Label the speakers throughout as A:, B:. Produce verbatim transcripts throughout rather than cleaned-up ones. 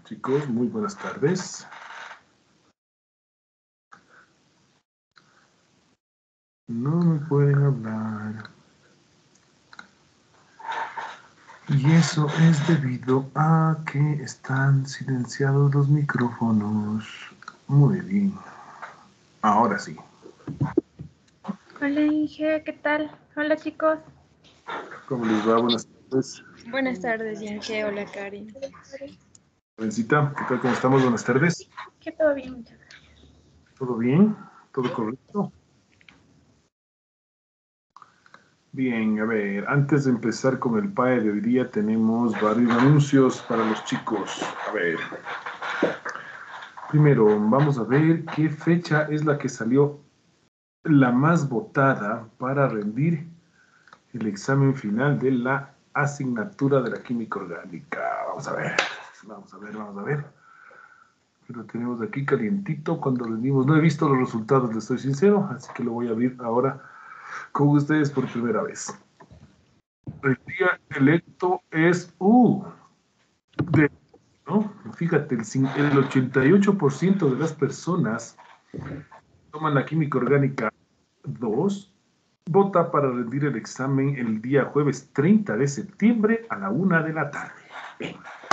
A: chicos, muy buenas tardes. No me pueden hablar. Y eso es debido a que están silenciados los micrófonos. Muy bien. Ahora sí.
B: Hola Inge, ¿qué tal? Hola chicos.
A: ¿Cómo les va? Buenas tardes.
B: Buenas tardes Inge, hola Karen.
A: Jovencita, ¿qué tal? ¿Cómo estamos? Buenas tardes.
B: Que todo bien, muchas gracias.
A: ¿Todo bien? ¿Todo correcto? Bien, a ver, antes de empezar con el P A E de hoy día tenemos varios anuncios para los chicos. A ver. Primero, vamos a ver qué fecha es la que salió la más votada para rendir el examen final de la asignatura de la química orgánica. Vamos a ver, vamos a ver, vamos a ver. Lo tenemos aquí calientito cuando rendimos. No he visto los resultados, les soy sincero, así que lo voy a abrir ahora con ustedes por primera vez. El día electo es U. De, ¿no? Fíjate, el, el ochenta y ocho por ciento de las personas toman la química orgánica dos, vota para rendir el examen el día jueves treinta de septiembre a la una de la tarde. Bien.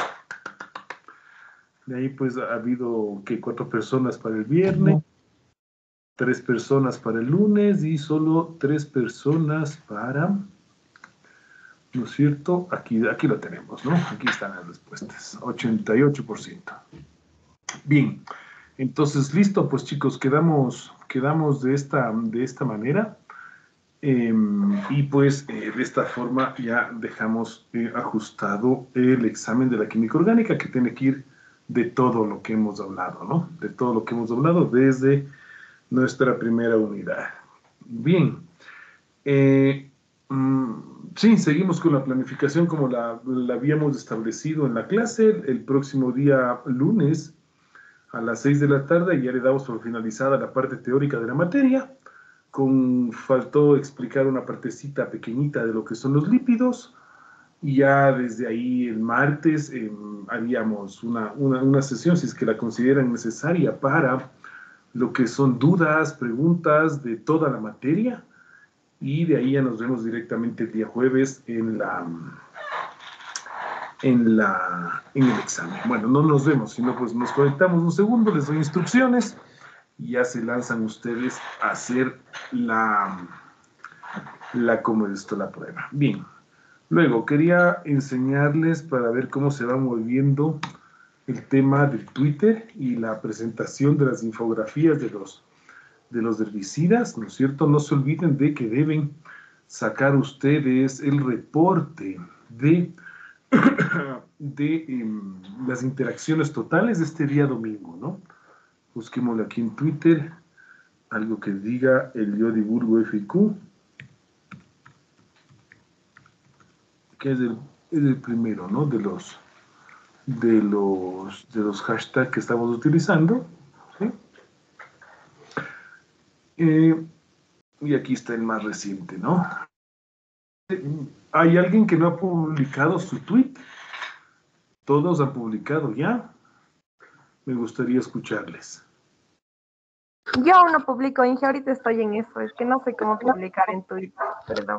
A: De ahí pues ha habido que cuatro personas para el viernes, tres personas para el lunes y solo tres personas para, ¿no es cierto? Aquí, aquí lo tenemos, ¿no? Aquí están las respuestas, ochenta y ocho por ciento. Bien, entonces listo, pues chicos, quedamos, quedamos de, esta, de esta manera. Eh, y pues eh, de esta forma ya dejamos eh, ajustado el examen de la química orgánica, que tiene que ir de todo lo que hemos hablado, ¿no? De todo lo que hemos hablado desde nuestra primera unidad. Bien. Eh, mm, sí, seguimos con la planificación como la, la habíamos establecido en la clase. El próximo día lunes a las seis de la tarde ya le damos por finalizada la parte teórica de la materia. Con, faltó explicar una partecita pequeñita de lo que son los lípidos, y ya desde ahí el martes eh, haríamos una, una, una sesión, si es que la consideran necesaria, para lo que son dudas, preguntas de toda la materia, y de ahí ya nos vemos directamente el día jueves en la... En, la, en el examen. Bueno, no nos vemos, sino pues nos conectamos un segundo, les doy instrucciones y ya se lanzan ustedes a hacer la, la, como esto, la prueba. Bien, luego quería enseñarles para ver cómo se va moviendo el tema del Twitter y la presentación de las infografías de los, de los herbicidas, ¿no es cierto? No se olviden de que deben sacar ustedes el reporte de de um, las interacciones totales de este día domingo, ¿no? Busquémoslo aquí en Twitter, algo que diga el Yo Divulgo F I Q, que es el, es el primero, ¿no? De los, de los, de los hashtags que estamos utilizando, ¿sí? Eh, y aquí está el más reciente, ¿no? ¿Hay alguien que no ha publicado su tweet? ¿Todos han publicado ya? Me gustaría escucharles.
C: Yo aún no publico, Inge, ahorita estoy en eso, es que no sé cómo publicar en Twitter, perdón.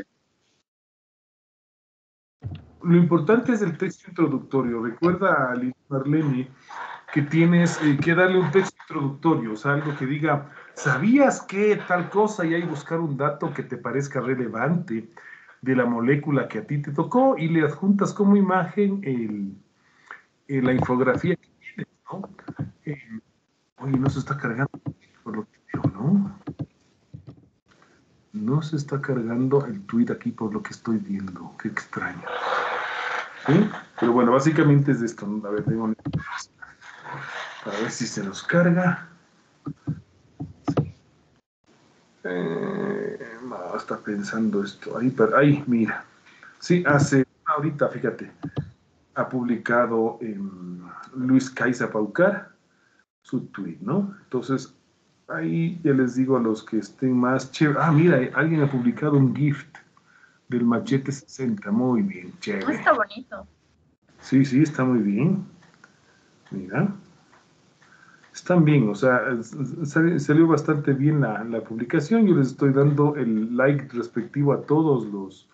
A: Lo importante es el texto introductorio. Recuerda, Liz Marlene, que tienes eh, que darle un texto introductorio, o sea, algo que diga, ¿sabías que tal cosa? Y ahí buscar un dato que te parezca relevante de la molécula que a ti te tocó y le adjuntas como imagen el, el, la infografía que tienes, ¿no? Eh, oye, no se está cargando por lo que veo, ¿no? No se está cargando el tweet aquí por lo que estoy viendo. Qué extraño. ¿Sí? Pero bueno, básicamente es esto. A ver, tengo para ver si se nos carga. Eh, no, está pensando esto. Ahí, ahí, mira. Sí, hace una horita, fíjate, ha publicado eh, Luis Caiza Paucar su tweet, ¿no? Entonces, ahí ya les digo a los que estén más chévere. Ah, mira, alguien ha publicado un gift del Machete sesenta. Muy bien, chévere.
B: Está bonito.
A: Sí, sí, está muy bien. Mira. Están bien, o sea, salió bastante bien la, la publicación. Yo les estoy dando el like respectivo a todos los,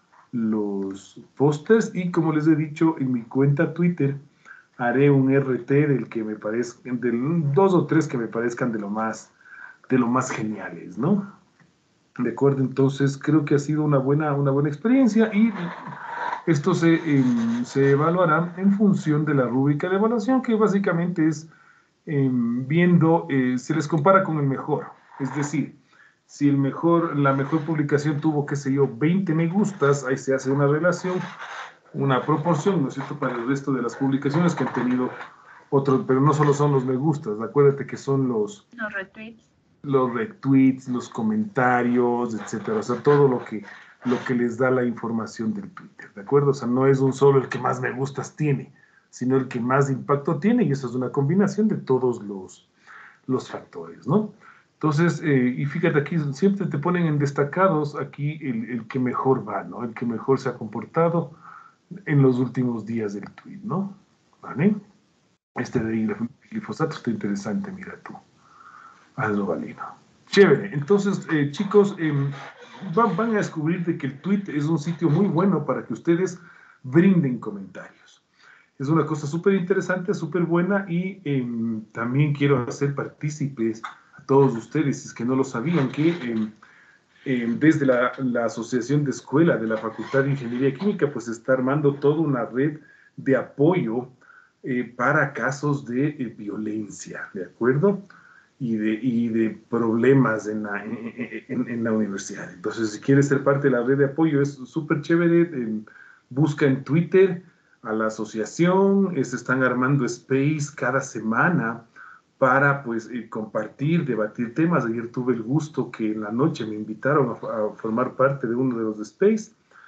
A: los pósters y como les he dicho, en mi cuenta Twitter haré un R T del que me parezca, del dos o tres que me parezcan de lo más, de lo más geniales, ¿no? De acuerdo, entonces creo que ha sido una buena, una buena experiencia y esto se, eh, se evaluará en función de la rúbrica de evaluación, que básicamente es eh, viendo, eh, se les compara con el mejor. Es decir, si el mejor, la mejor publicación tuvo, qué sé yo, veinte me gustas, ahí se hace una relación, una proporción, ¿no es cierto?, para el resto de las publicaciones que han tenido otros, pero no solo son los me gustas, acuérdate que son los...
B: Los retweets.
A: los retweets, los comentarios, etcétera, o sea, todo lo que, lo que les da la información del Twitter, ¿de acuerdo? O sea, no es un solo el que más me gustas tiene, sino el que más impacto tiene, y eso es una combinación de todos los, los factores, ¿no? Entonces, eh, y fíjate aquí, siempre te ponen en destacados aquí el, el que mejor va, ¿no? El que mejor se ha comportado en los últimos días del tweet, ¿no? ¿Vale? Este de glifosato está interesante, mira tú. Hazlo válido. Chévere. Entonces, eh, chicos, eh, van, van a descubrir de que el tweet es un sitio muy bueno para que ustedes brinden comentarios. Es una cosa súper interesante, súper buena y eh, también quiero hacer partícipes a todos ustedes, si es que no lo sabían, que eh, eh, desde la, la Asociación de Escuela de la Facultad de Ingeniería Química, pues está armando toda una red de apoyo eh, para casos de eh, violencia, ¿de acuerdo? Y de, y de problemas en la, en, en la universidad. Entonces, si quieres ser parte de la red de apoyo, es súper chévere. En, busca en Twitter a la asociación, se están armando space cada semana para pues eh, compartir, debatir temas. Ayer tuve el gusto que en la noche me invitaron a, a formar parte de uno de los space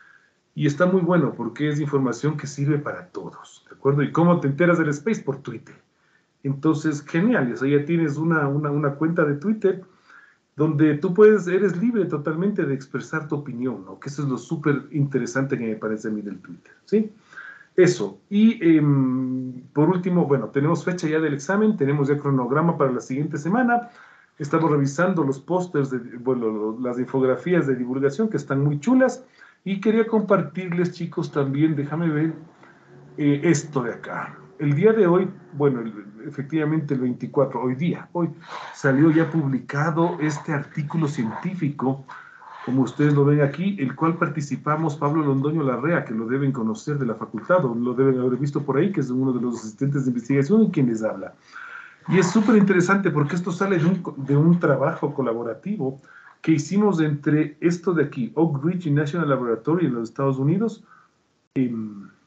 A: y está muy bueno porque es información que sirve para todos, ¿de acuerdo? ¿Y cómo te enteras del space? Por Twitter. Entonces, genial, o sea, ya tienes una, una, una cuenta de Twitter donde tú puedes, eres libre totalmente de expresar tu opinión, ¿no? Que eso es lo súper interesante que me parece a mí del Twitter, ¿sí? Eso. Y eh, por último, bueno, tenemos fecha ya del examen, tenemos ya cronograma para la siguiente semana, estamos revisando los pósters, de, bueno, las infografías de divulgación que están muy chulas y quería compartirles, chicos, también, déjame ver, eh, esto de acá. El día de hoy, bueno, el, efectivamente el veinticuatro, hoy día, hoy salió ya publicado este artículo científico, como ustedes lo ven aquí, el cual participamos Pablo Londoño Larrea, que lo deben conocer de la facultad, o lo deben haber visto por ahí, que es uno de los asistentes de investigación y quien les habla. Y es súper interesante porque esto sale de un, de un trabajo colaborativo que hicimos entre esto de aquí, Oak Ridge National Laboratory en los Estados Unidos, eh,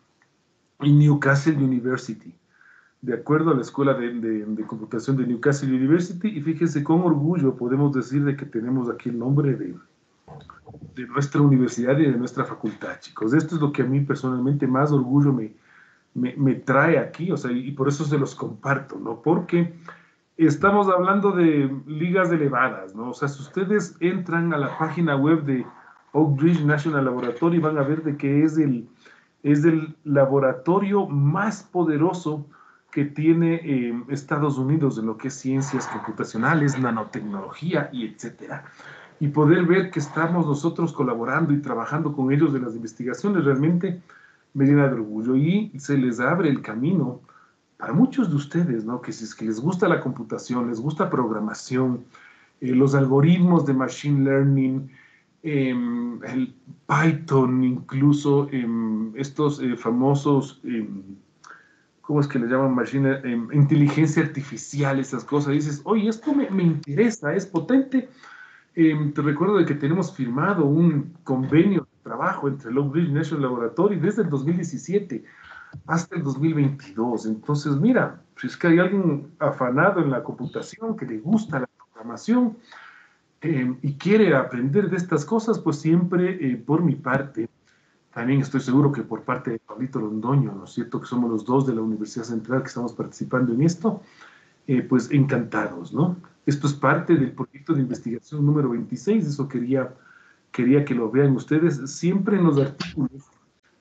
A: y Newcastle University, de acuerdo a la Escuela de, de, de Computación de Newcastle University, y fíjense con orgullo podemos decir de que tenemos aquí el nombre de, de nuestra universidad y de nuestra facultad, chicos. Esto es lo que a mí personalmente más orgullo me, me, me trae aquí, o sea, y por eso se los comparto, ¿no? Porque estamos hablando de ligas elevadas, ¿no? O sea, si ustedes entran a la página web de Oak Ridge National Laboratory, van a ver de que es el es el laboratorio más poderoso que tiene eh, Estados Unidos en lo que es ciencias computacionales, nanotecnología y etcétera. Y poder ver que estamos nosotros colaborando y trabajando con ellos en las investigaciones realmente me llena de orgullo y se les abre el camino para muchos de ustedes, ¿no? Que si es que les gusta la computación, les gusta programación, eh, los algoritmos de machine learning, Eh, el Python, incluso eh, estos eh, famosos, eh, ¿cómo es que le llaman? Machine, eh, inteligencia artificial, esas cosas. Dices, oye, esto me, me interesa, es potente. Eh, te recuerdo de que tenemos firmado un convenio de trabajo entre el Oak Ridge National Laboratory desde el dos mil diecisiete hasta el dos mil veintidós. Entonces, mira, si es que hay alguien afanado en la computación, que le gusta la programación, Eh, y quiere aprender de estas cosas, pues siempre eh, por mi parte, también estoy seguro que por parte de Pablito Londoño, ¿no es cierto? Que somos los dos de la Universidad Central que estamos participando en esto, eh, pues encantados, ¿no? Esto es parte del proyecto de investigación número veintiséis, eso quería, quería que lo vean ustedes. Siempre en los artículos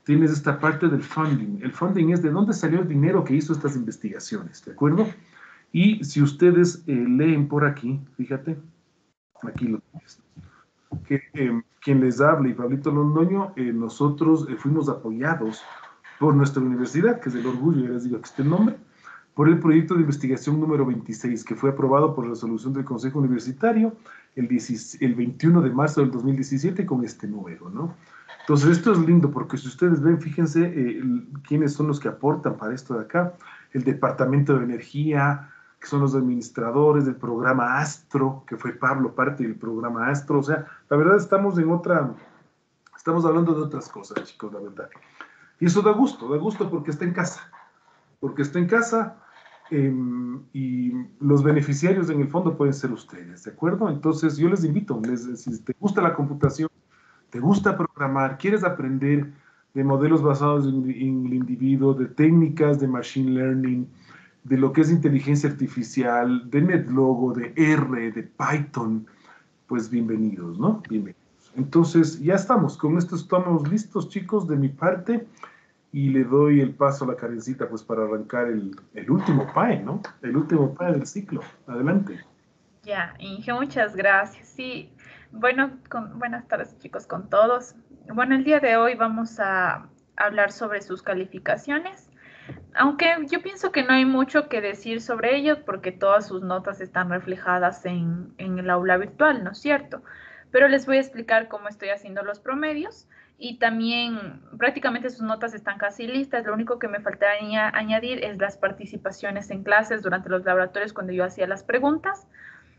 A: tienes esta parte del funding. El funding es de dónde salió el dinero que hizo estas investigaciones, ¿de acuerdo? Y si ustedes eh, leen por aquí, fíjate, aquí lo tienes, que eh, quien les habla y Pablito Londoño, eh, nosotros eh, fuimos apoyados por nuestra universidad, que es el orgullo, ya les digo que este nombre, por el proyecto de investigación número veintiséis, que fue aprobado por resolución del Consejo Universitario el, diez, el veintiuno de marzo del dos mil diecisiete con este número, ¿no? Entonces, esto es lindo, porque si ustedes ven, fíjense eh, quiénes son los que aportan para esto de acá. El Departamento de Energía, que son los administradores del programa Astro, que fue Pablo parte del programa Astro. O sea, la verdad estamos en otra, estamos hablando de otras cosas, chicos, la verdad. Y eso da gusto, da gusto porque está en casa. Porque está en casa eh, y los beneficiarios en el fondo pueden ser ustedes, ¿de acuerdo? Entonces, yo les invito, les, si te gusta la computación, te gusta programar, quieres aprender de modelos basados en, en el individuo, de técnicas de machine learning, de lo que es inteligencia artificial, de NetLogo, de R, de Python, pues bienvenidos, ¿no? Bienvenidos. Entonces, ya estamos, con esto estamos listos, chicos, de mi parte, y le doy el paso a la Karencita, pues, para arrancar el, el último P A E, ¿no? El último P A E del ciclo. Adelante.
B: Ya, Inge, muchas gracias. Sí, bueno, con, buenas tardes, chicos, con todos. Bueno, el día de hoy vamos a hablar sobre sus calificaciones, aunque yo pienso que no hay mucho que decir sobre ellos porque todas sus notas están reflejadas en, en el aula virtual, ¿no es cierto? Pero les voy a explicar cómo estoy haciendo los promedios y también prácticamente sus notas están casi listas. Lo único que me faltaría añadir es las participaciones en clases durante los laboratorios cuando yo hacía las preguntas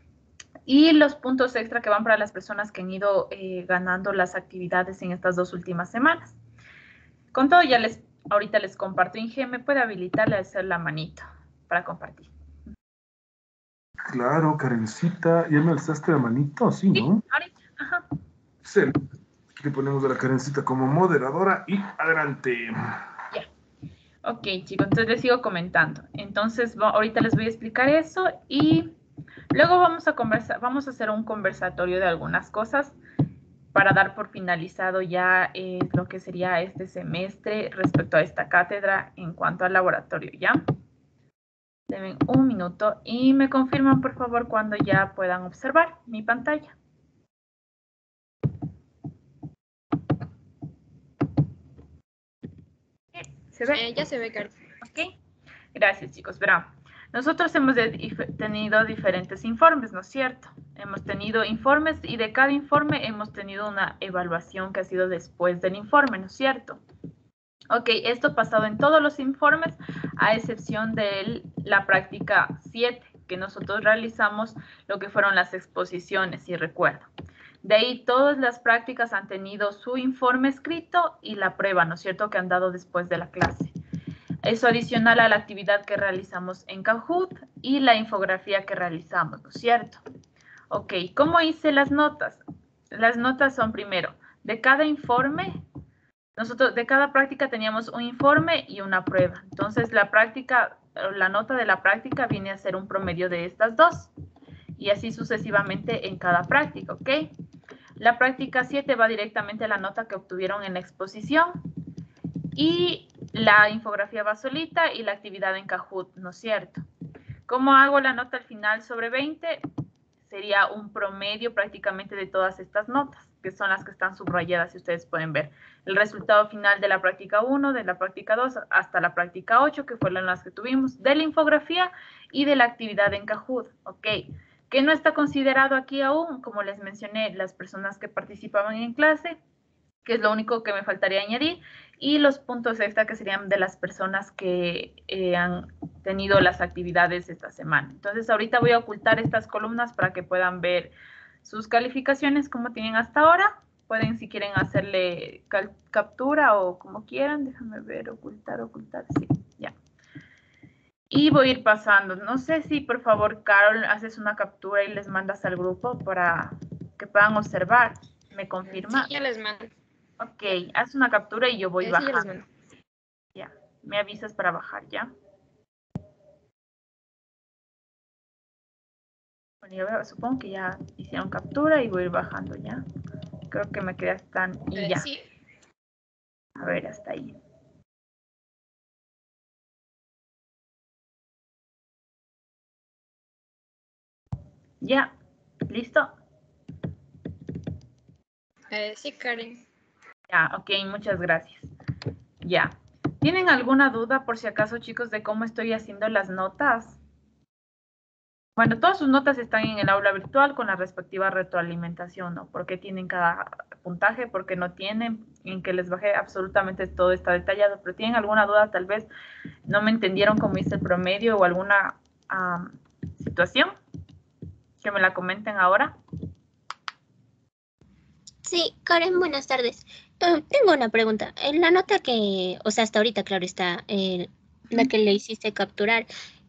B: y los puntos extra que van para las personas que han ido eh, ganando las actividades en estas dos últimas semanas. Con todo, ya les, ahorita les comparto. Inge, ¿me puede habilitarle a hacer la manito para compartir?
A: Claro, Karencita, ¿ya me alzaste la manito? Sí, ¿no?
B: Sí, ahorita, ajá.
A: Sí. Aquí le ponemos a la Karencita como moderadora y adelante.
B: Ya. Ok, chicos, entonces les sigo comentando. Entonces, ahorita les voy a explicar eso y luego vamos a conversar, vamos a hacer un conversatorio de algunas cosas para dar por finalizado ya eh, lo que sería este semestre respecto a esta cátedra en cuanto al laboratorio, ¿ya? Deben un minuto y me confirman, por favor, cuando ya puedan observar mi pantalla. ¿Se ve?
D: Eh, ya se ve, Cari.
B: Ok. Gracias, chicos. Verán, nosotros hemos de, tenido diferentes informes, ¿no es cierto? Hemos tenido informes y de cada informe hemos tenido una evaluación que ha sido después del informe, ¿no es cierto? Ok, esto pasado en todos los informes, a excepción de la práctica siete, que nosotros realizamos lo que fueron las exposiciones, si recuerdo. De ahí todas las prácticas han tenido su informe escrito y la prueba, ¿no es cierto?, que han dado después de la clase. Eso adicional a la actividad que realizamos en Kahoot y la infografía que realizamos, ¿no es cierto? Ok, ¿cómo hice las notas? Las notas son primero, de cada informe, nosotros de cada práctica teníamos un informe y una prueba. Entonces la práctica, la nota de la práctica viene a ser un promedio de estas dos. Y así sucesivamente en cada práctica, ¿ok? La práctica siete va directamente a la nota que obtuvieron en la exposición. Y la infografía va solita y la actividad en Kahoot, ¿no es cierto? ¿Cómo hago la nota al final sobre veinte? Sería un promedio prácticamente de todas estas notas, que son las que están subrayadas, si ustedes pueden ver. El resultado final de la práctica uno, de la práctica dos, hasta la práctica ocho, que fueron las que tuvimos, de la infografía y de la actividad en Kahoot, ¿ok? ¿Qué no está considerado aquí aún? Como les mencioné, las personas que participaban en clase, que es lo único que me faltaría añadir, y los puntos extra que serían de las personas que eh, han tenido las actividades esta semana. Entonces, ahorita voy a ocultar estas columnas para que puedan ver sus calificaciones como tienen hasta ahora. Pueden, si quieren, hacerle captura o como quieran. Déjame ver, ocultar, ocultar, sí, ya. Y voy a ir pasando. No sé si, por favor, Carol, haces una captura y les mandas al grupo para que puedan observar. ¿Me confirma?
D: Sí, ya les mando.
B: Ok, haz una captura y yo voy
D: Sí,
B: bajando.
D: ya,
B: ya, me avisas para bajar, ¿ya? Bueno, yo veo, supongo que ya hicieron captura y voy a ir bajando, ¿ya? Creo que me quedé tan y
D: eh,
B: ya.
D: Sí.
B: A ver, hasta ahí. Ya, ¿listo?
D: Eh, sí, Karen.
B: Ya, ok, muchas gracias. Ya. ¿Tienen alguna duda, por si acaso, chicos, de cómo estoy haciendo las notas? Bueno, todas sus notas están en el aula virtual con la respectiva retroalimentación, ¿no? ¿Por qué tienen cada puntaje? ¿Por qué no tienen? En que les bajé absolutamente todo está detallado. Pero ¿tienen alguna duda? Tal vez no me entendieron cómo hice el promedio o alguna um, situación. Que me la comenten ahora.
E: Sí, Karen, buenas tardes. Uh, tengo una pregunta. En la nota que, o sea, hasta ahorita, claro, está eh, la que le hiciste capturar,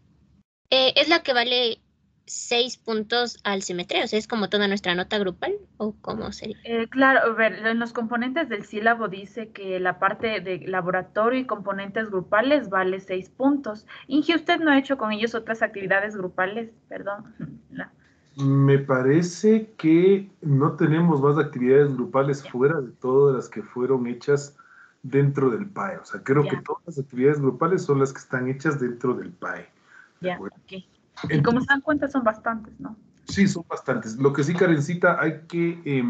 E: eh, ¿es la que vale seis puntos al semestre? O sea, ¿es como toda nuestra nota grupal o cómo sería?
B: Eh, claro, a ver, en los componentes del sílabo dice que la parte de laboratorio y componentes grupales vale seis puntos. Inge, ¿usted no ha hecho con ellos otras actividades grupales? Perdón. No.
A: Me parece que no tenemos más actividades grupales fuera de todas las que fueron hechas dentro del P A E. O sea, creo
B: Ya.
A: que todas las actividades grupales son las que están hechas dentro del P A E.
B: Ya, ok. Y como se dan cuenta son bastantes, ¿no?
A: Sí, son bastantes. Lo que sí, Karencita, hay que, eh,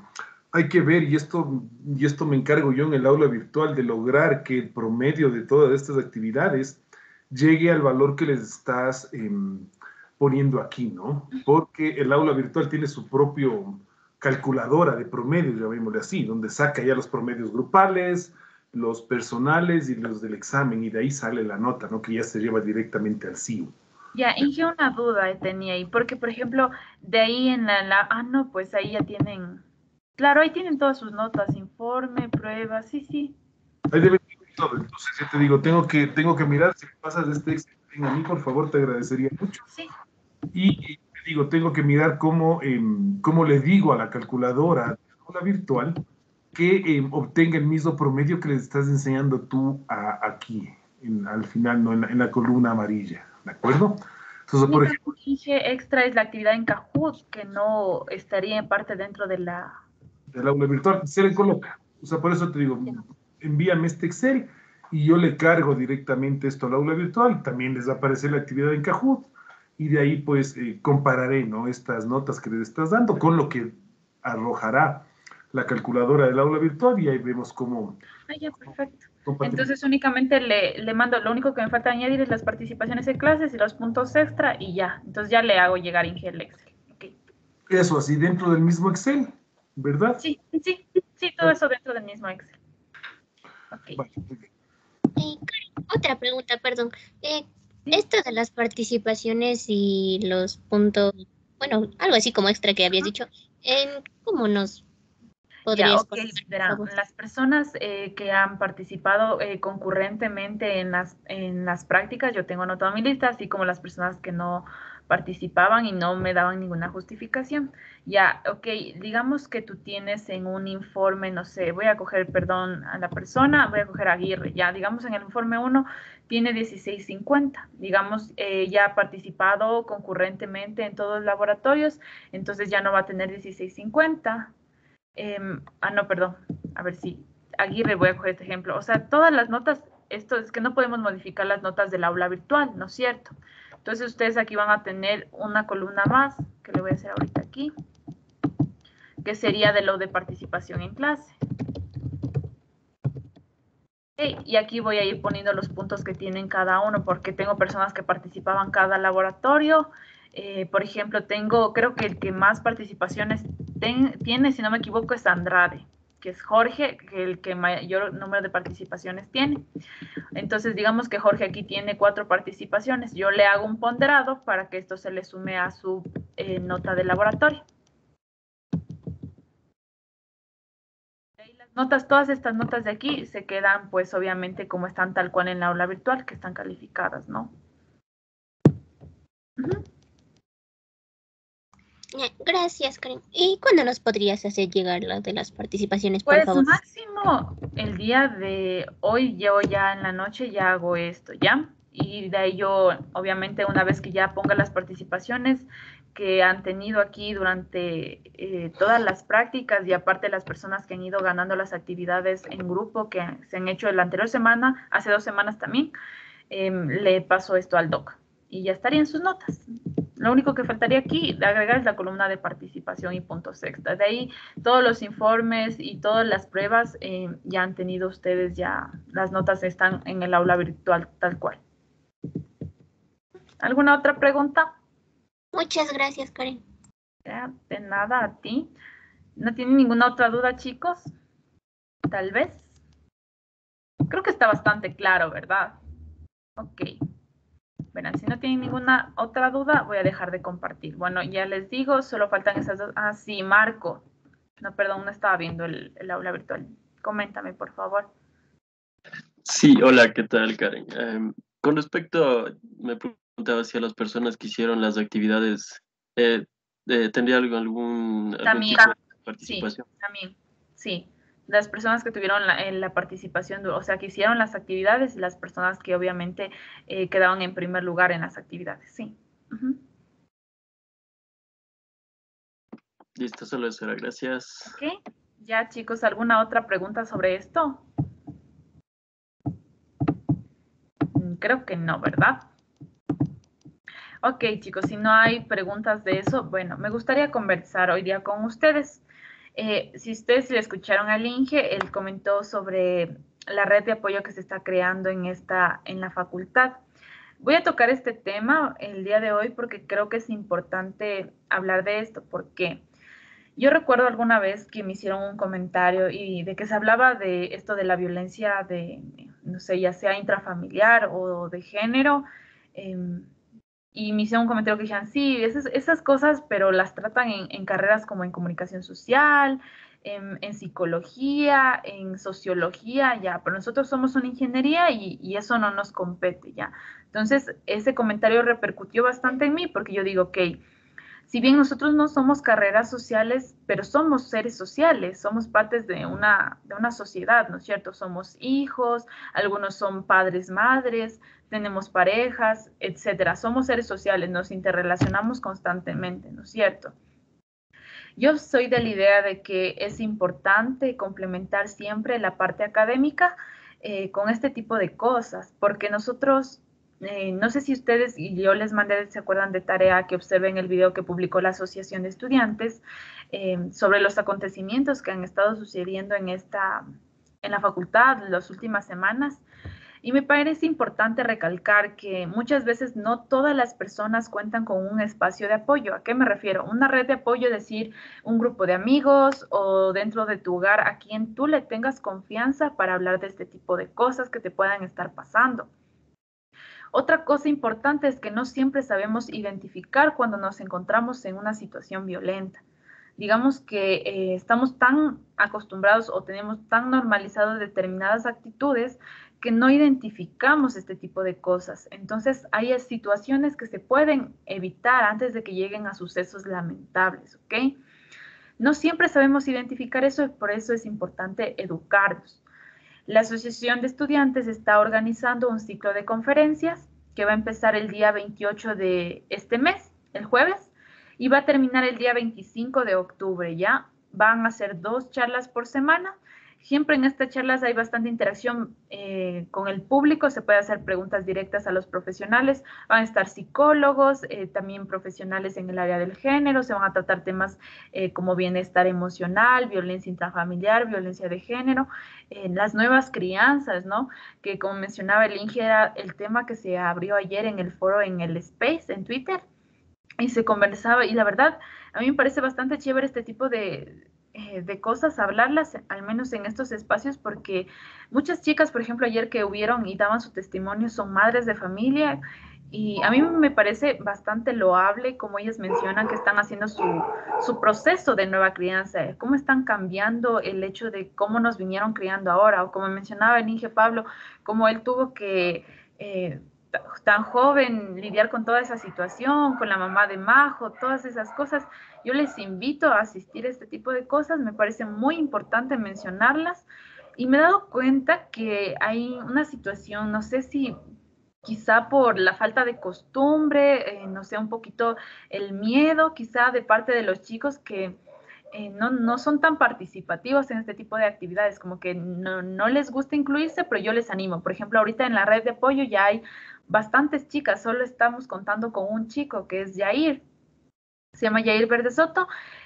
A: hay que ver, y esto, y esto me encargo yo en el aula virtual, de lograr que el promedio de todas estas actividades llegue al valor que les estás eh, poniendo aquí, ¿no? Porque el aula virtual tiene su propio calculadora de promedios, llamémosle así, donde saca ya los promedios grupales, los personales y los del examen, y de ahí sale la nota, ¿no? Que ya se lleva directamente al C I U.
B: Ya, Inge, una duda tenía ahí, porque por ejemplo, de ahí en la, la, ah, no, pues ahí ya tienen, claro, ahí tienen todas sus notas, informe, pruebas, sí, sí.
A: Ahí debe tener todo, entonces ya te digo, tengo que, tengo que mirar, si me pasas este Excel a mí, por favor, te agradecería mucho.
B: Sí.
A: Y, y te digo, tengo que mirar cómo, eh, cómo le digo a la calculadora, a la virtual, que eh, obtenga el mismo promedio que le estás enseñando tú a, aquí, en, al final, ¿no? En la, en la columna amarilla, ¿de acuerdo? Entonces, por ejemplo,
B: Inge extra es la actividad en Kahoot, que no estaría en parte dentro de la...
A: del aula virtual, se le coloca. O sea, por eso te digo, envíame este Excel y yo le cargo directamente esto al aula virtual. También les va a aparecer la actividad en Kahoot y de ahí pues eh, compararé, ¿no? Estas notas que les estás dando con lo que arrojará la calculadora del aula virtual y ahí vemos cómo...
B: Ah, ya, perfecto. Entonces únicamente le, le mando, lo único que me falta añadir es las participaciones en clases y los puntos extra y ya. Entonces ya le hago llegar Inge el Excel. Okay.
A: Eso así dentro del mismo Excel, ¿verdad?
B: Sí, sí, sí, todo eso dentro del mismo Excel. Okay.
A: Vale.
E: Eh, Karen, otra pregunta, perdón. Eh, ¿Sí? Esto de las participaciones y los puntos, bueno, algo así como extra que habías dicho, eh, ¿cómo nos podrías
B: ya, okay, verán, las personas eh, que han participado eh, concurrentemente en las, en las prácticas, yo tengo anotado mi lista, así como las personas que no participaban y no me daban ninguna justificación. Ya, ok, digamos que tú tienes en un informe, no sé, voy a coger, perdón, a la persona, voy a coger a Aguirre, ya, digamos en el informe uno tiene dieciséis cincuenta, digamos, eh, ya ha participado concurrentemente en todos los laboratorios, entonces ya no va a tener dieciséis cincuenta. Eh, ah, no, perdón, a ver si, Aguirre, voy a coger este ejemplo, o sea, todas las notas, esto es que no podemos modificar las notas del aula virtual, ¿no es cierto? Entonces ustedes aquí van a tener una columna más, que le voy a hacer ahorita aquí, que sería de lo de participación en clase. Okay, y aquí voy a ir poniendo los puntos que tienen cada uno, porque tengo personas que participaban cada laboratorio. Eh, por ejemplo, tengo, creo que el que más participaciones ten, tiene, si no me equivoco, es Andrade, que es Jorge, que el que mayor número de participaciones tiene. Entonces, digamos que Jorge aquí tiene cuatro participaciones. Yo le hago un ponderado para que esto se le sume a su eh, nota de laboratorio. Las notas, todas estas notas de aquí se quedan, pues, obviamente, como están tal cual en la aula virtual, que están calificadas, ¿no? Uh-huh.
E: Gracias, Karen. ¿Y cuándo nos podrías hacer llegar la de las participaciones, por
B: pues,
E: favor?
B: Pues máximo el día de hoy, yo ya en la noche ya hago esto, ¿ya? Y de ahí yo, obviamente, una vez que ya ponga las participaciones, que han tenido aquí durante eh, todas las prácticas y aparte las personas que han ido ganando las actividades en grupo que se han hecho la anterior semana, hace dos semanas también, eh, le paso esto al doc y ya estarían sus notas. Lo único que faltaría aquí de agregar es la columna de participación y puntos extra. De ahí todos los informes y todas las pruebas eh, ya han tenido ustedes, ya las notas están en el aula virtual tal cual. ¿Alguna otra pregunta?
E: Muchas gracias, Karen.
B: Ya, de nada a ti. ¿No tienen ninguna otra duda, chicos? Tal vez. Creo que está bastante claro, ¿verdad? Ok. Verán, si no tienen ninguna otra duda, voy a dejar de compartir. Bueno, ya les digo, solo faltan esas dos. Ah, sí, Marco. No, perdón, no estaba viendo el, el aula virtual. Coméntame, por favor.
F: Sí, hola, ¿qué tal, Karen? Um, con respecto, me preguntaba si a las personas que hicieron las actividades, eh, eh, ¿tendría algo, algún, algún
B: También,
F: tipo de participación?
B: sí, también, sí. Las personas que tuvieron la, en la participación, o sea, que hicieron las actividades y las personas que obviamente eh, quedaron en primer lugar en las actividades, sí. Uh-huh.
F: Listo, solo eso era, gracias.
B: Ok, ya chicos, ¿alguna otra pregunta sobre esto? Creo que no, ¿verdad? Ok, chicos, si no hay preguntas de eso, bueno, me gustaría conversar hoy día con ustedes. Eh, si ustedes le escucharon al Inge, él comentó sobre la red de apoyo que se está creando en, esta, en la facultad. Voy a tocar este tema el día de hoy porque creo que es importante hablar de esto, porque yo recuerdo alguna vez que me hicieron un comentario y de que se hablaba de esto de la violencia de, no sé, ya sea intrafamiliar o de género, eh, y me hicieron un comentario que decían, sí, esas, esas cosas, pero las tratan en, en carreras como en comunicación social, en, en psicología, en sociología, ya, pero nosotros somos una ingeniería y, y eso no nos compete, ya. Entonces, ese comentario repercutió bastante en mí porque yo digo, ok, si bien nosotros no somos carreras sociales, pero somos seres sociales, somos partes de una, de una sociedad, ¿no es cierto? Somos hijos, algunos son padres, madres, tenemos parejas, etcétera. Somos seres sociales, nos interrelacionamos constantemente, ¿no es cierto? Yo soy de la idea de que es importante complementar siempre la parte académica eh, con este tipo de cosas, porque nosotros... Eh, no sé si ustedes, y yo les mandé, ¿se acuerdan de tarea que observen el video que publicó la Asociación de Estudiantes eh, sobre los acontecimientos que han estado sucediendo en, esta, en la facultad las últimas semanas? Y me parece importante recalcar que muchas veces no todas las personas cuentan con un espacio de apoyo. ¿A qué me refiero? Una red de apoyo, es decir, un grupo de amigos o dentro de tu hogar a quien tú le tengas confianza para hablar de este tipo de cosas que te puedan estar pasando. Otra cosa importante es que no siempre sabemos identificar cuando nos encontramos en una situación violenta. Digamos que eh, estamos tan acostumbrados o tenemos tan normalizados determinadas actitudes que no identificamos este tipo de cosas. Entonces, hay situaciones que se pueden evitar antes de que lleguen a sucesos lamentables, ¿ok? No siempre sabemos identificar eso y por eso es importante educarnos. La Asociación de Estudiantes está organizando un ciclo de conferencias que va a empezar el día veintiocho de este mes, el jueves, y va a terminar el día veinticinco de octubre, ¿ya? Van a ser dos charlas por semana. Siempre en estas charlas hay bastante interacción eh, con el público, se puede hacer preguntas directas a los profesionales, van a estar psicólogos, eh, también profesionales en el área del género, se van a tratar temas eh, como bienestar emocional, violencia intrafamiliar, violencia de género, eh, las nuevas crianzas, ¿no? Que como mencionaba el Inge, era el tema que se abrió ayer en el foro, en el Space, en Twitter, y se conversaba, y la verdad, a mí me parece bastante chévere este tipo de... de cosas, hablarlas, al menos en estos espacios, porque muchas chicas, por ejemplo, ayer que hubieron y daban su testimonio, son madres de familia, y a mí me parece bastante loable como ellas mencionan que están haciendo su, su proceso de nueva crianza, cómo están cambiando el hecho de cómo nos vinieron criando ahora, o como mencionaba el Inge Pablo, cómo él tuvo que... Eh, tan joven, lidiar con toda esa situación, con la mamá de Majo, todas esas cosas. Yo les invito a asistir a este tipo de cosas, me parece muy importante mencionarlas y me he dado cuenta que hay una situación, no sé si quizá por la falta de costumbre, eh, no sé, un poquito el miedo quizá de parte de los chicos que eh, no, no son tan participativos en este tipo de actividades, como que no, no les gusta incluirse, pero yo les animo. Por ejemplo, ahorita en la red de apoyo ya hay bastantes chicas, solo estamos contando con un chico que es Yair, se llama Yair Verde Soto,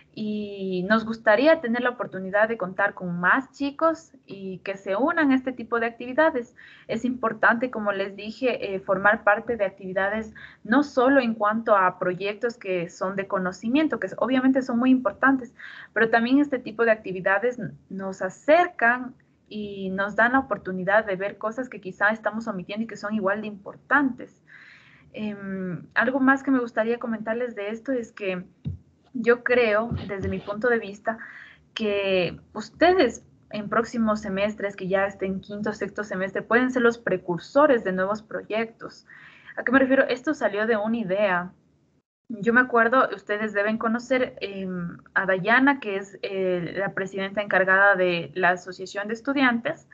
B: y nos gustaría tener la oportunidad de contar con más chicos y que se unan a este tipo de actividades. Es importante, como les dije, eh, formar parte de actividades no solo en cuanto a proyectos que son de conocimiento, que obviamente son muy importantes, pero también este tipo de actividades nos acercan y nos dan la oportunidad de ver cosas que quizá estamos omitiendo y que son igual de importantes. Eh, algo más que me gustaría comentarles de esto es que yo creo, desde mi punto de vista, que ustedes en próximos semestres, que ya estén quinto, sexto semestre, pueden ser los precursores de nuevos proyectos. ¿A qué me refiero? Esto salió de una idea. Yo me acuerdo, ustedes deben conocer eh, a Dayana, que es eh, la presidenta encargada de la Asociación de Estudiantes,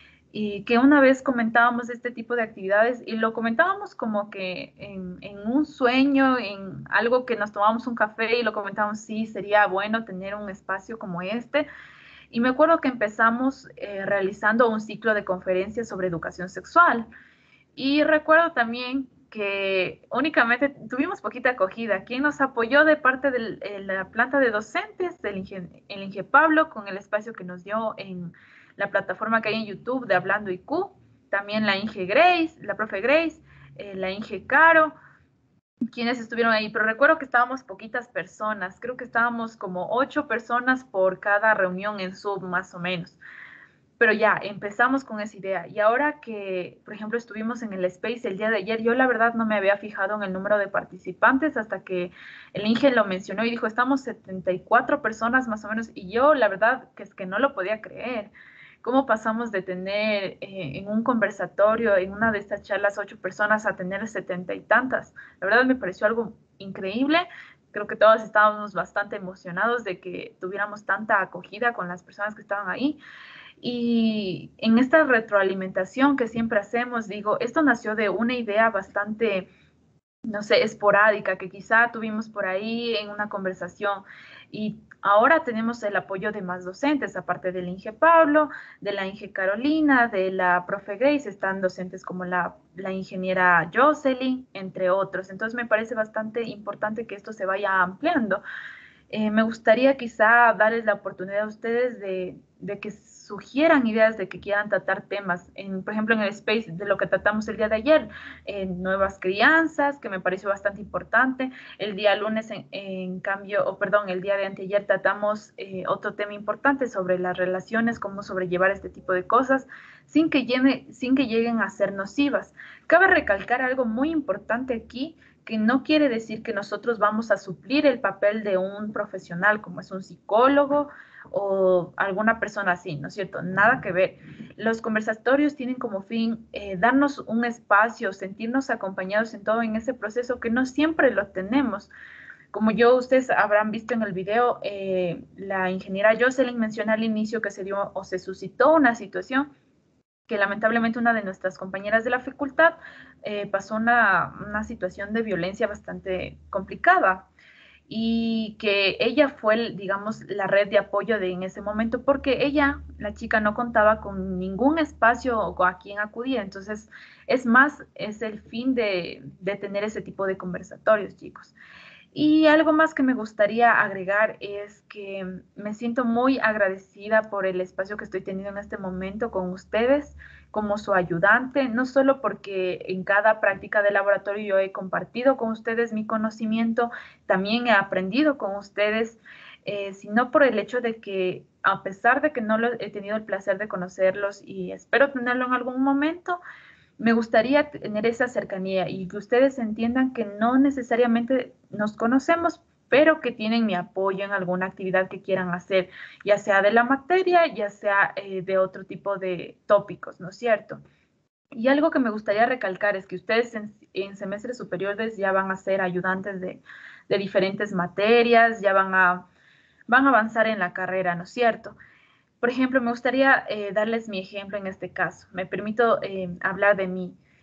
B: y que una vez comentábamos este tipo de actividades y lo comentábamos como que en, en, un sueño, en algo que nos tomábamos un café y lo comentábamos, sí, sería bueno tener un espacio como este. Y me acuerdo que empezamos eh, realizando un ciclo de conferencias sobre educación sexual. Y recuerdo también que únicamente tuvimos poquita acogida. Quien nos apoyó de parte de la planta de docentes, del Inge, el Inge Pablo, con el espacio que nos dio en la plataforma que hay en YouTube de Hablando I Q, también la Inge Grace, la profe Grace, eh, la Inge Caro, quienes estuvieron ahí, pero recuerdo que estábamos poquitas personas, creo que estábamos como ocho personas por cada reunión en Zoom, más o menos. Pero ya, empezamos con esa idea. Y ahora que, por ejemplo, estuvimos en el Space el día de ayer, yo la verdad no me había fijado en el número de participantes hasta que el Inge lo mencionó y dijo, estamos setenta y cuatro personas más o menos, y yo la verdad que es que no lo podía creer. ¿Cómo pasamos de tener eh, en un conversatorio, en una de estas charlas, ocho personas a tener setenta y tantas? La verdad me pareció algo increíble. Creo que todos estábamos bastante emocionados de que tuviéramos tanta acogida con las personas que estaban ahí. Y en esta retroalimentación que siempre hacemos, digo, esto nació de una idea bastante, no sé, esporádica, que quizá tuvimos por ahí en una conversación. Y ahora tenemos el apoyo de más docentes, aparte del Inge Pablo, de la Inge Carolina, de la profe Grace, están docentes como la, la ingeniera Jocelyn, entre otros. Entonces me parece bastante importante que esto se vaya ampliando. Eh, me gustaría quizá darles la oportunidad a ustedes de, de que sugieran ideas de que quieran tratar temas, en, por ejemplo, en el space de lo que tratamos el día de ayer, en nuevas crianzas, que me pareció bastante importante. El día lunes, en, en cambio, o perdón, el día de anteayer tratamos eh, otro tema importante sobre las relaciones, cómo sobrellevar este tipo de cosas, sin que, llene, sin que lleguen a ser nocivas. Cabe recalcar algo muy importante aquí, que no quiere decir que nosotros vamos a suplir el papel de un profesional como es un psicólogo o alguna persona así, ¿no es cierto? Nada que ver. Los conversatorios tienen como fin eh, darnos un espacio, sentirnos acompañados en todo en ese proceso que no siempre lo tenemos. Como yo, ustedes habrán visto en el video, eh, la ingeniera Jocelyn menciona al inicio que se dio o se suscitó una situación que lamentablemente una de nuestras compañeras de la facultad eh, pasó una, una situación de violencia bastante complicada y que ella fue, digamos, la red de apoyo de en ese momento porque ella, la chica, no contaba con ningún espacio o a quien acudir. Entonces, es más, es el fin de, de tener ese tipo de conversatorios, chicos. Y algo más que me gustaría agregar es que me siento muy agradecida por el espacio que estoy teniendo en este momento con ustedes como su ayudante, no solo porque en cada práctica de laboratorio yo he compartido con ustedes mi conocimiento, también he aprendido con ustedes, eh, sino por el hecho de que a pesar de que no lo, he tenido el placer de conocerlos y espero tenerlo en algún momento, me gustaría tener esa cercanía y que ustedes entiendan que no necesariamente nos conocemos, pero que tienen mi apoyo en alguna actividad que quieran hacer, ya sea de la materia, ya sea eh, de otro tipo de tópicos, ¿no es cierto? Y algo que me gustaría recalcar es que ustedes en, en semestres superiores ya van a ser ayudantes de, de diferentes materias, ya van a, van a avanzar en la carrera, ¿no es cierto? Por ejemplo, me gustaría eh, darles mi ejemplo en este caso. Me permito eh, hablar de mí.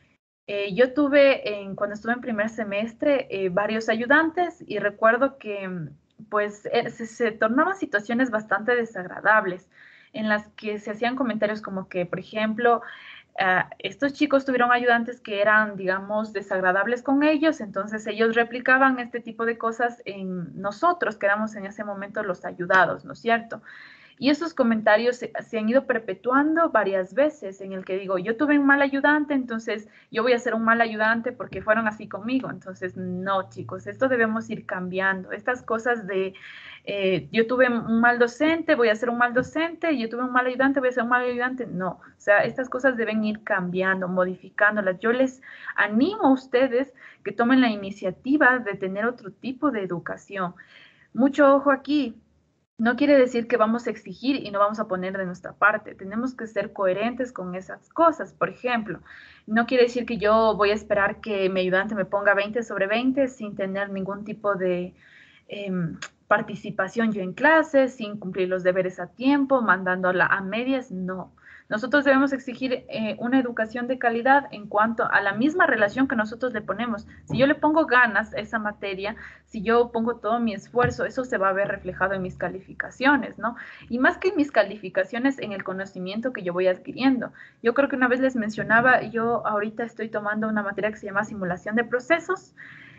B: Eh, yo tuve, en, cuando estuve en primer semestre, eh, varios ayudantes y recuerdo que pues eh, se, se tornaban situaciones bastante desagradables en las que se hacían comentarios como que, por ejemplo, uh, estos chicos tuvieron ayudantes que eran, digamos, desagradables con ellos, entonces ellos replicaban este tipo de cosas en nosotros, que éramos en ese momento los ayudados, ¿no es cierto? Y esos comentarios se, se, han ido perpetuando varias veces en el que digo, yo tuve un mal ayudante, entonces yo voy a ser un mal ayudante porque fueron así conmigo. Entonces, no, chicos, esto debemos ir cambiando. Estas cosas de, eh, yo tuve un mal docente, voy a ser un mal docente, yo tuve un mal ayudante, voy a ser un mal ayudante. No, o sea, estas cosas deben ir cambiando, modificándolas. Yo les animo a ustedes que tomen la iniciativa de tener otro tipo de educación. Mucho ojo aquí. No quiere decir que vamos a exigir y no vamos a poner de nuestra parte. Tenemos que ser coherentes con esas cosas. Por ejemplo, no quiere decir que yo voy a esperar que mi ayudante me ponga veinte sobre veinte sin tener ningún tipo de eh, participación yo en clase, sin cumplir los deberes a tiempo, mandándola a medias. No. Nosotros debemos exigir eh, una educación de calidad en cuanto a la misma relación que nosotros le ponemos. Si yo le pongo ganas a esa materia, si yo pongo todo mi esfuerzo, eso se va a ver reflejado en mis calificaciones, ¿no? Y más que en mis calificaciones, en el conocimiento que yo voy adquiriendo. Yo creo que una vez les mencionaba, yo ahorita estoy tomando una materia que se llama simulación de procesos,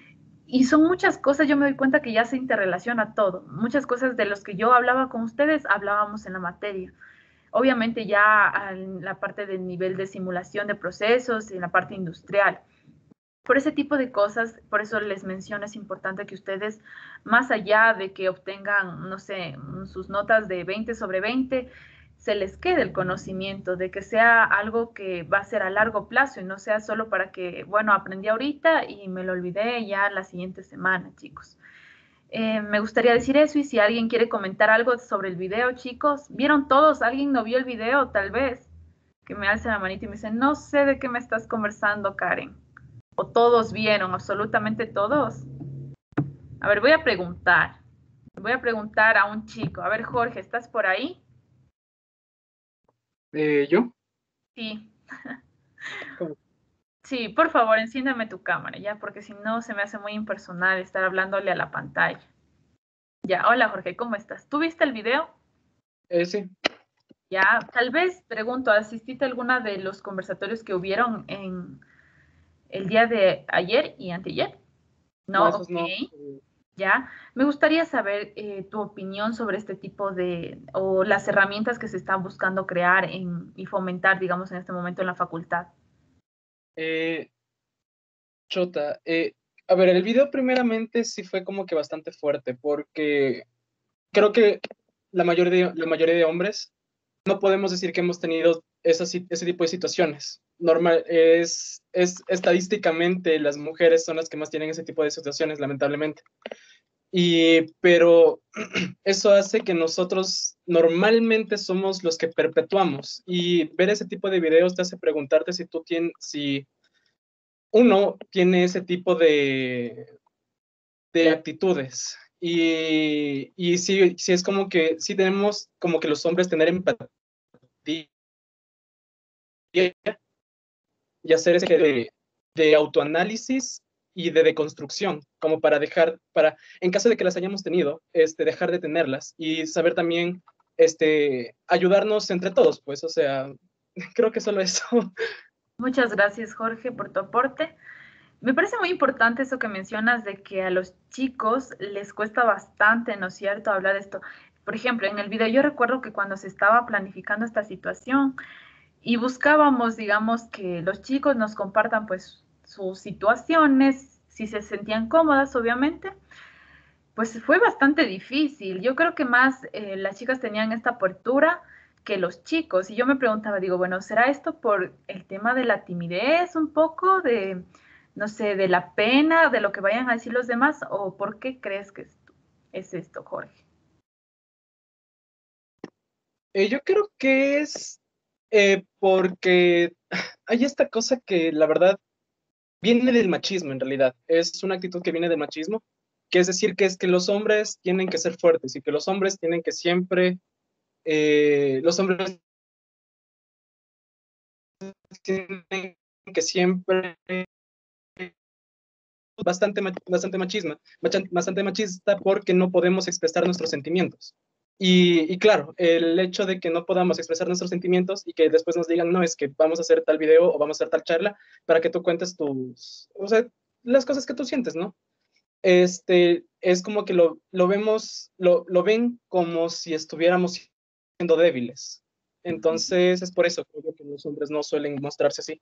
B: y son muchas cosas, yo me doy cuenta que ya se interrelaciona todo. Muchas cosas de las que yo hablaba con ustedes, hablábamos en la materia. Obviamente ya en la parte del nivel de simulación de procesos, en la parte industrial. Por ese tipo de cosas, por eso les menciono, es importante que ustedes, más allá de que obtengan, no sé, sus notas de veinte sobre veinte, se les quede el conocimiento, de que sea algo que va a ser a largo plazo y no sea solo para que, bueno, aprendí ahorita y me lo olvidé ya la siguiente semana, chicos. Eh, me gustaría decir eso y si alguien quiere comentar algo sobre el video, chicos. ¿Vieron todos? ¿Alguien no vio el video? Tal vez. Que me alce la manita y me dice, no sé de qué me estás conversando, Karen. ¿O todos vieron? ¿Absolutamente todos? A ver, voy a preguntar. Voy a preguntar a un chico. A ver, Jorge, ¿estás por ahí?
G: Eh, ¿Yo?
B: Sí.
G: ¿Cómo?
B: Sí, por favor, enciéndeme tu cámara, ya, porque si no se me hace muy impersonal estar hablándole a la pantalla. Ya, hola Jorge, ¿cómo estás? ¿Tú viste el video?
G: Eh, sí.
B: Ya, tal vez, pregunto, ¿asististe a alguna de los conversatorios que hubieron en el día de ayer y anteayer? No,
G: No, esos
B: ok.
G: no.
B: Ya, me gustaría saber eh, tu opinión sobre este tipo de, o las herramientas que se están buscando crear en, y fomentar, digamos, en este momento en la facultad.
G: Eh, Chota, eh, a ver, el video primeramente sí fue como que bastante fuerte, porque creo que la mayoría de, la mayoría de hombres no podemos decir que hemos tenido esa, ese tipo de situaciones. Normal, es, es estadísticamente las mujeres son las que más tienen ese tipo de situaciones, lamentablemente. Y, pero eso hace que nosotros normalmente somos los que perpetuamos, y ver ese tipo de videos te hace preguntarte si tú tienes, si uno tiene ese tipo de, de actitudes. Y, y sí, sí es como que, sí tenemos como que los hombres tener empatía y hacer ese de, de autoanálisis y de deconstrucción, como para dejar, para, en caso de que las hayamos tenido, este, dejar de tenerlas y saber también, este, ayudarnos entre todos, pues, o sea, creo que solo eso.
B: Muchas gracias, Jorge, por tu aporte. Me parece muy importante eso que mencionas de que a los chicos les cuesta bastante, ¿no es cierto?, hablar de esto. Por ejemplo, en el video yo recuerdo que cuando se estaba planificando esta situación y buscábamos, digamos, que los chicos nos compartan pues sus situaciones, si se sentían cómodas, obviamente, pues fue bastante difícil. Yo creo que más eh, las chicas tenían esta apertura que los chicos. Y yo me preguntaba, digo, bueno, ¿será esto por el tema de la timidez un poco, de, no sé, de la pena, de lo que vayan a decir los demás? ¿O por qué crees que es, es esto, Jorge?
G: Eh, yo creo que es eh, porque hay esta cosa que la verdad viene del machismo en realidad. Es una actitud que viene del machismo, que es decir, que es que los hombres tienen que ser fuertes y que los hombres tienen que siempre, eh, los hombres tienen que siempre bastante, bastante machismo, bastante machista porque no podemos expresar nuestros sentimientos. Y, y claro, el hecho de que no podamos expresar nuestros sentimientos y que después nos digan, no, es que vamos a hacer tal video o vamos a hacer tal charla para que tú cuentes tus, o sea, las cosas que tú sientes, ¿no? Este, es como que lo, lo vemos, lo, lo ven como si estuviéramos siendo débiles. Entonces, es por eso creo que los hombres no suelen mostrarse así.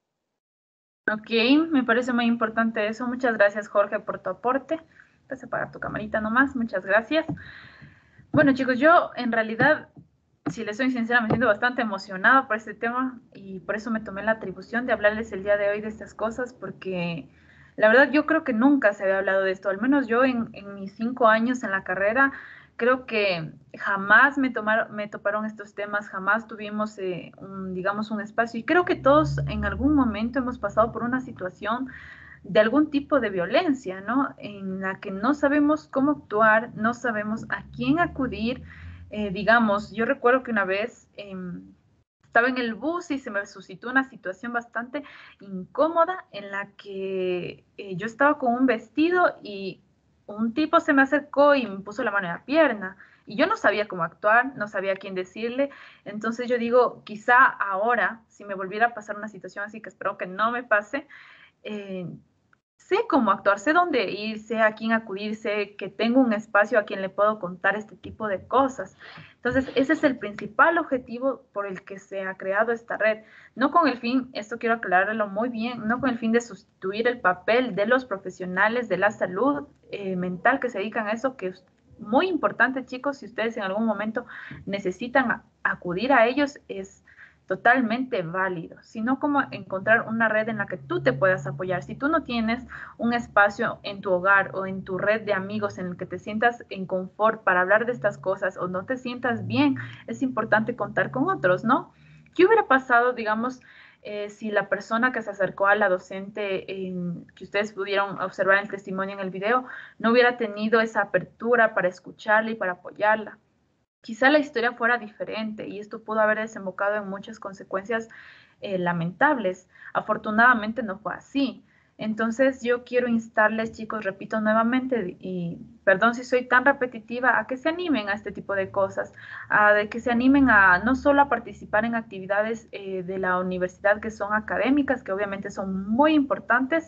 B: Ok, me parece muy importante eso. Muchas gracias, Jorge, por tu aporte. Vas a apagar tu camarita nomás. Muchas gracias. Bueno, chicos, yo en realidad, si les soy sincera, me siento bastante emocionada por este tema y por eso me tomé la atribución de hablarles el día de hoy de estas cosas, porque la verdad yo creo que nunca se había hablado de esto, al menos yo en, en mis cinco años en la carrera, creo que jamás me, tomaron, me toparon estos temas, jamás tuvimos, eh, un, digamos, un espacio, y creo que todos en algún momento hemos pasado por una situación de algún tipo de violencia, ¿no? En la que no sabemos cómo actuar, no sabemos a quién acudir. Eh, digamos, yo recuerdo que una vez eh, estaba en el bus y se me suscitó una situación bastante incómoda en la que eh, yo estaba con un vestido y un tipo se me acercó y me puso la mano en la pierna. Y yo no sabía cómo actuar, no sabía a quién decirle. Entonces yo digo, quizá ahora, si me volviera a pasar una situación así, que espero que no me pase, eh, sé cómo actuar, sé dónde ir, sé a quién acudir, sé que tengo un espacio a quien le puedo contar este tipo de cosas. Entonces, ese es el principal objetivo por el que se ha creado esta red. No con el fin, esto quiero aclararlo muy bien, no con el fin de sustituir el papel de los profesionales de la salud eh, mental que se dedican a eso, que es muy importante, chicos, si ustedes en algún momento necesitan acudir a ellos, es totalmente válido, sino como encontrar una red en la que tú te puedas apoyar. Si tú no tienes un espacio en tu hogar o en tu red de amigos en el que te sientas en confort para hablar de estas cosas o no te sientas bien, es importante contar con otros, ¿no? ¿Qué hubiera pasado, digamos, eh, si la persona que se acercó a la docente, en, que ustedes pudieron observar el testimonio en el video, no hubiera tenido esa apertura para escucharla y para apoyarla? Quizá la historia fuera diferente y esto pudo haber desembocado en muchas consecuencias eh, lamentables. Afortunadamente no fue así. Entonces yo quiero instarles, chicos, repito nuevamente, y perdón si soy tan repetitiva, a que se animen a este tipo de cosas, a de que se animen a no solo a participar en actividades eh, de la universidad que son académicas, que obviamente son muy importantes,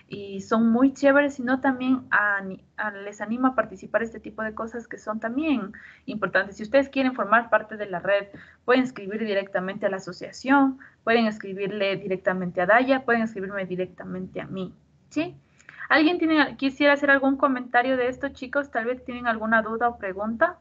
B: y son muy chéveres, sino también a, a, les animo a participar este tipo de cosas que son también importantes. Si ustedes quieren formar parte de la red, pueden escribir directamente a la asociación, pueden escribirle directamente a Daya, pueden escribirme directamente a mí, ¿sí? ¿Alguien tiene, quisiera hacer algún comentario de esto, chicos? Tal vez tienen alguna duda o pregunta.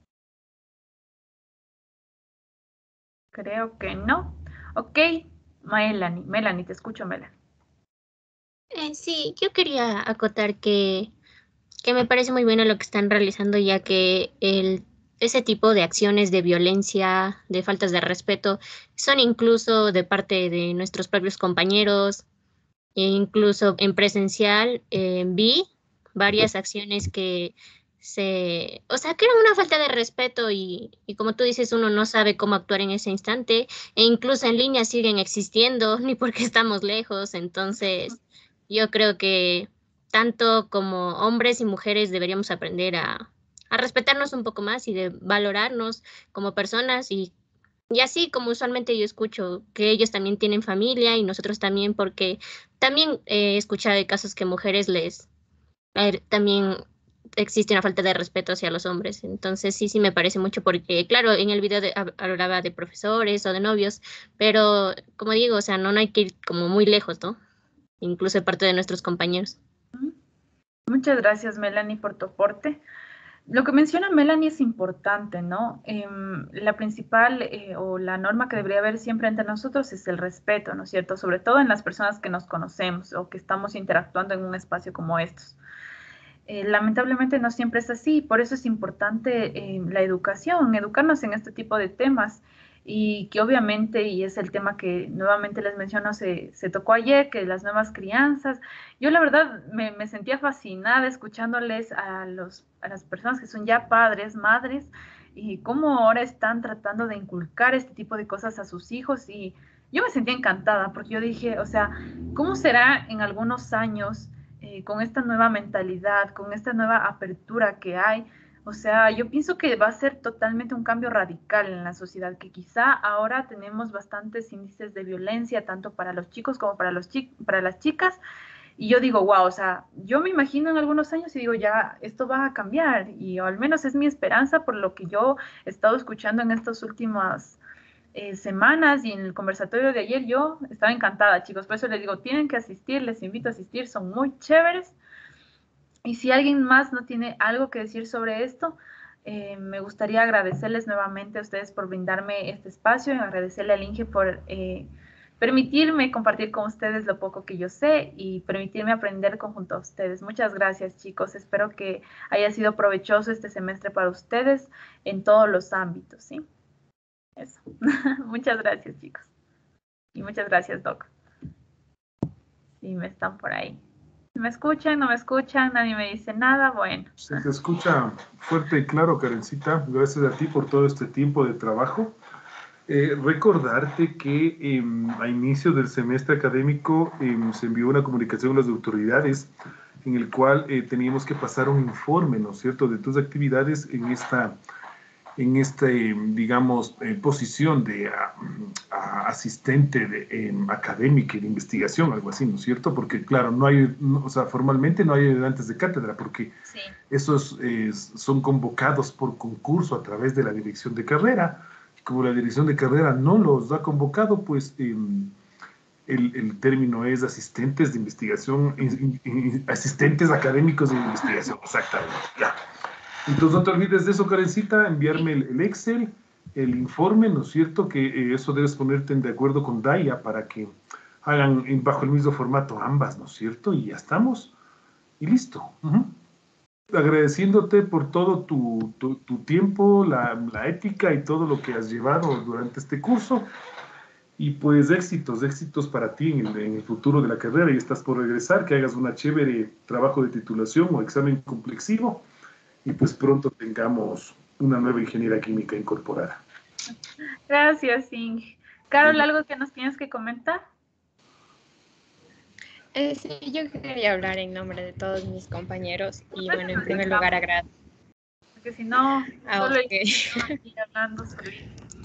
B: Creo que no. Ok, Melanie, Melanie, te escucho, Melanie.
E: Eh, sí, yo quería acotar que, que me parece muy bueno lo que están realizando, ya que el, ese tipo de acciones de violencia, de faltas de respeto, son incluso de parte de nuestros propios compañeros, e incluso en presencial eh, vi varias acciones que se, o sea, que eran una falta de respeto y, y como tú dices, uno no sabe cómo actuar en ese instante, e incluso en línea siguen existiendo, ni porque estamos lejos, entonces yo creo que tanto como hombres y mujeres deberíamos aprender a, a respetarnos un poco más y de valorarnos como personas y, y así como usualmente yo escucho que ellos también tienen familia y nosotros también, porque también he escuchado de casos que mujeres les eh, también existe una falta de respeto hacia los hombres. Entonces sí, sí me parece mucho porque, claro, en el video de, hablaba de profesores o de novios, pero como digo, o sea, no, no hay que ir como muy lejos, ¿no? Incluso de parte de nuestros compañeros.
B: Muchas gracias, Melanie, por tu aporte. Lo que menciona Melanie es importante, ¿no? Eh, la principal eh, o la norma que debería haber siempre entre nosotros es el respeto, ¿no es cierto? Sobre todo en las personas que nos conocemos o que estamos interactuando en un espacio como estos. Eh, lamentablemente no siempre es así, por eso es importante eh, la educación, educarnos en este tipo de temas y que obviamente, y es el tema que nuevamente les menciono, se, se tocó ayer, que las nuevas crianzas, yo la verdad me, me sentía fascinada escuchándoles a, los, a las personas que son ya padres, madres, y cómo ahora están tratando de inculcar este tipo de cosas a sus hijos y yo me sentía encantada porque yo dije, o sea, ¿cómo será en algunos años eh, con esta nueva mentalidad, con esta nueva apertura que hay? O sea, yo pienso que va a ser totalmente un cambio radical en la sociedad, que quizá ahora tenemos bastantes índices de violencia, tanto para los chicos como para, los chi para las chicas. Y yo digo, wow, o sea, yo me imagino en algunos años y digo, ya, esto va a cambiar. Y al menos es mi esperanza por lo que yo he estado escuchando en estas últimas eh, semanas y en el conversatorio de ayer. Yo estaba encantada, chicos. Por eso les digo, tienen que asistir, les invito a asistir, son muy chéveres. Y si alguien más no tiene algo que decir sobre esto, eh, me gustaría agradecerles nuevamente a ustedes por brindarme este espacio y agradecerle al Inge por eh, permitirme compartir con ustedes lo poco que yo sé y permitirme aprender junto a ustedes. Muchas gracias, chicos. Espero que haya sido provechoso este semestre para ustedes en todos los ámbitos, ¿sí? Eso. Muchas gracias, chicos. Y muchas gracias, Doc. Si me están por ahí. ¿Me escuchan? ¿No me escuchan? ¿Nadie me dice nada? Bueno.
A: Se te escucha fuerte y claro, Karencita. Gracias a ti por todo este tiempo de trabajo. Eh, recordarte que eh, a inicio del semestre académico eh, se envió una comunicación a las autoridades en el cual eh, teníamos que pasar un informe, ¿no es cierto?, de tus actividades en esta, en esta eh, digamos, eh, posición de a, a asistente de, eh, académica de investigación, algo así, ¿no es cierto? Porque, claro, no hay, no, o sea, formalmente no hay ayudantes de cátedra, porque sí. esos eh, son convocados por concurso a través de la dirección de carrera. Como la dirección de carrera no los ha convocado, pues eh, el, el término es asistentes de investigación, in, in, asistentes académicos de investigación, exactamente, ya. Entonces no te olvides de eso, Karencita, enviarme el, el Excel, el informe, ¿no es cierto? Que eh, eso debes ponerte de acuerdo con Daya para que hagan bajo el mismo formato ambas, ¿no es cierto? Y ya estamos, y listo. Uh-huh. Agradeciéndote por todo tu, tu, tu tiempo, la, la ética y todo lo que has llevado durante este curso. Y pues éxitos, éxitos para ti en el, en el futuro de la carrera. Y estás por regresar, que hagas una chévere trabajo de titulación o examen complexivo. Y pues pronto tengamos una nueva ingeniera química incorporada.
B: Gracias, Inge. Carol, ¿algo que nos tienes que comentar?
D: Eh, sí, yo quería hablar en nombre de todos mis compañeros y bueno, en primer lugar agradecer.
B: Porque si no,
D: ah,
B: solo
D: okay.
B: estoy hablando solito.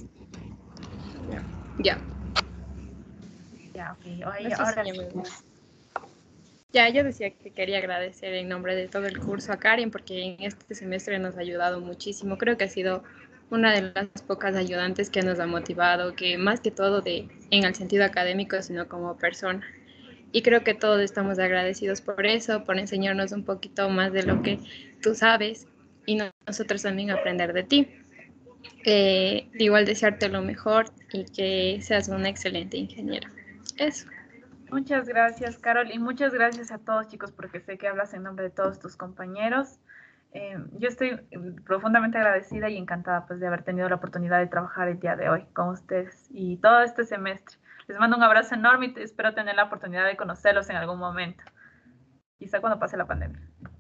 D: Ya.
B: Ya, ok. Oye,
D: no
B: ahora
D: sí. Ya, yo decía que quería agradecer en nombre de todo el curso a Karen porque en este semestre nos ha ayudado muchísimo. Creo que ha sido una de las pocas ayudantes que nos ha motivado, que más que todo de, en el sentido académico, sino como persona. Y creo que todos estamos agradecidos por eso, por enseñarnos un poquito más de lo que tú sabes y nosotros también aprender de ti. Eh, igual desearte lo mejor y que seas una excelente ingeniera. Eso.
B: Muchas gracias, Carol, y muchas gracias a todos, chicos, porque sé que hablas en nombre de todos tus compañeros. Eh, yo estoy profundamente agradecida y encantada pues, de haber tenido la oportunidad de trabajar el día de hoy con ustedes y todo este semestre. Les mando un abrazo enorme y espero tener la oportunidad de conocerlos en algún momento, quizá cuando pase la pandemia.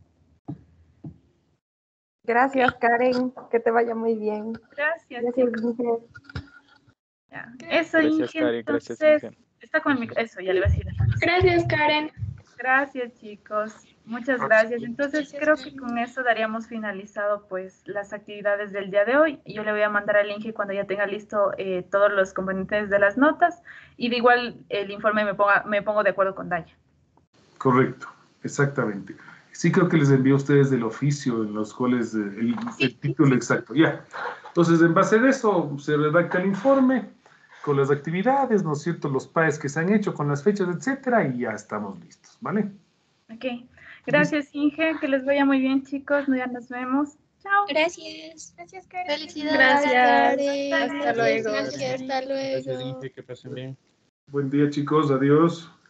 C: Gracias, Karen, que te vaya muy bien.
B: Gracias,
C: gracias
B: Inge. Ya. Eso,
H: gracias,
B: Inge,
H: Karen,
B: entonces,
H: gracias, Inge.
B: está con el micro. Eso, ya le iba a decir.
D: Gracias, Karen.
B: Gracias, chicos. Muchas gracias. Entonces, creo que con eso daríamos finalizado, pues, las actividades del día de hoy. Yo le voy a mandar al Inge cuando ya tenga listo eh, todos los componentes de las notas y de igual el informe me, ponga, me pongo de acuerdo con Daya.
A: Correcto, exactamente. Sí creo que les envío a ustedes del oficio en los cuales el, el, sí, el título sí, exacto, ya. Entonces, en base a eso, se redacta el informe con las actividades, ¿no es cierto?, los P A Es que se han hecho, con las fechas, etcétera, y ya estamos listos, ¿vale?
B: Ok. Gracias, Inge. Que les vaya muy bien, chicos. Ya nos vemos. Chao.
E: Gracias.
D: Gracias, Karen.
E: Felicidades.
D: Gracias. Hasta luego.
E: Gracias, hasta luego.
H: Gracias, Inge. Que pasen bien.
A: Buen día, chicos. Adiós.